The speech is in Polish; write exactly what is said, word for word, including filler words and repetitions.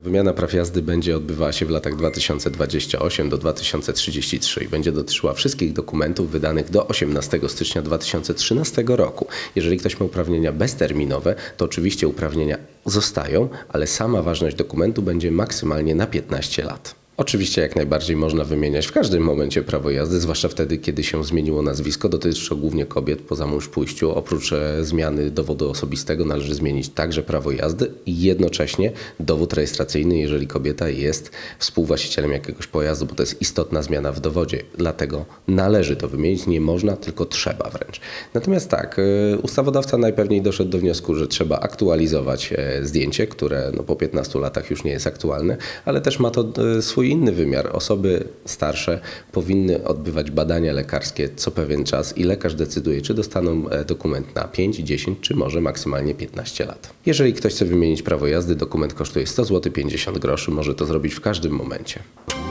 Wymiana praw jazdy będzie odbywała się w latach dwa tysiące dwudziestym ósmym do dwa tysiące trzydziestego trzeciego i będzie dotyczyła wszystkich dokumentów wydanych do osiemnastego stycznia dwa tysiące trzynastego roku. Jeżeli ktoś ma uprawnienia bezterminowe, to oczywiście uprawnienia zostają, ale sama ważność dokumentu będzie maksymalnie na piętnaście lat. Oczywiście jak najbardziej można wymieniać w każdym momencie prawo jazdy, zwłaszcza wtedy, kiedy się zmieniło nazwisko. Dotyczy to głównie kobiet po zamążpójściu. Oprócz e, zmiany dowodu osobistego należy zmienić także prawo jazdy i jednocześnie dowód rejestracyjny, jeżeli kobieta jest współwłaścicielem jakiegoś pojazdu, bo to jest istotna zmiana w dowodzie. Dlatego należy to wymienić, nie można, tylko trzeba wręcz. Natomiast tak, e, ustawodawca najpewniej doszedł do wniosku, że trzeba aktualizować e, zdjęcie, które no, po piętnastu latach już nie jest aktualne, ale też ma to e, swój inny wymiar. Osoby starsze powinny odbywać badania lekarskie co pewien czas i lekarz decyduje, czy dostaną dokument na pięć, dziesięć czy może maksymalnie piętnaście lat. Jeżeli ktoś chce wymienić prawo jazdy, dokument kosztuje sto złotych pięćdziesiąt groszy. Może to zrobić w każdym momencie.